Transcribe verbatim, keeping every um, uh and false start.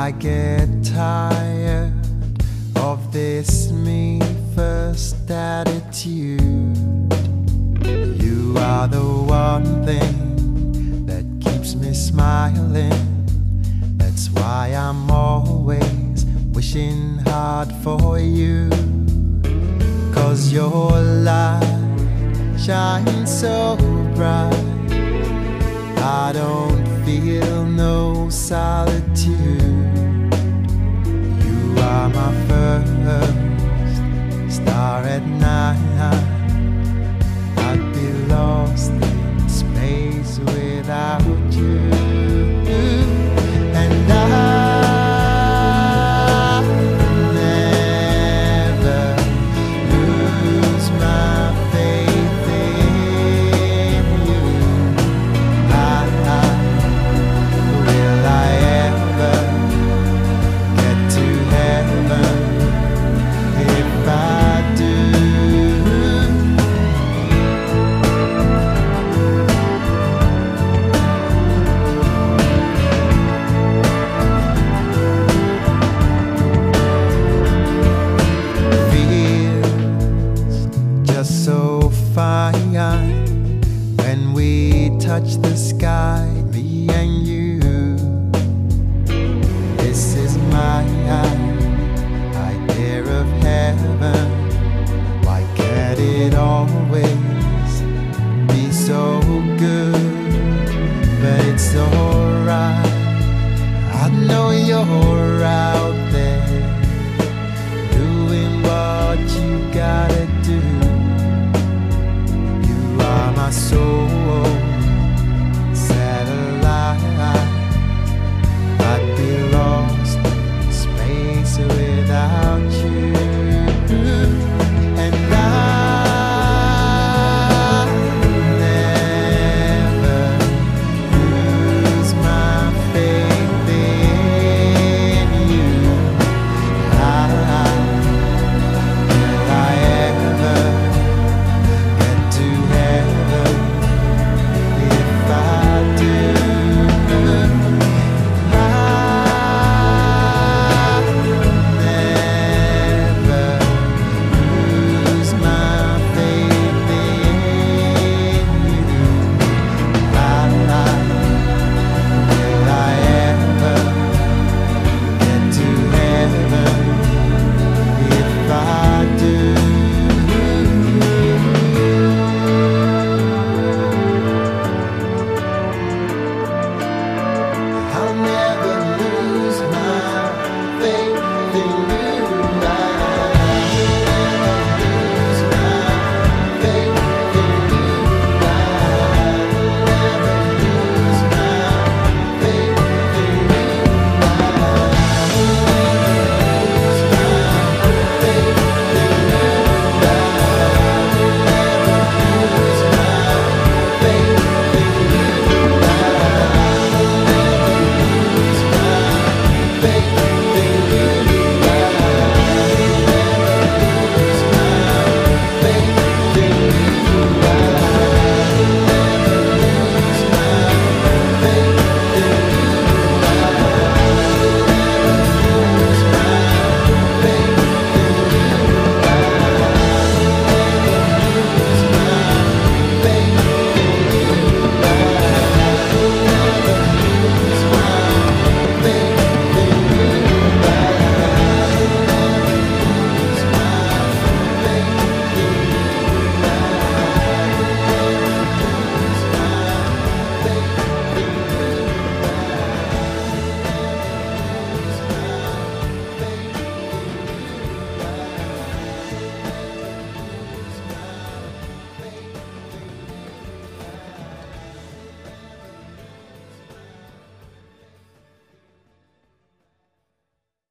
I get tired of this me first attitude. You are the one thing that keeps me smiling. That's why I'm always wishing hard for you. 'Cause your light shines so bright, I don't feel no solitude. You are my first star at night. I'd be lost in space without you. And I so fine when we touch the sky, me and you. This is my idea of heaven. Why can't it always be so good? But it's alright, I know you're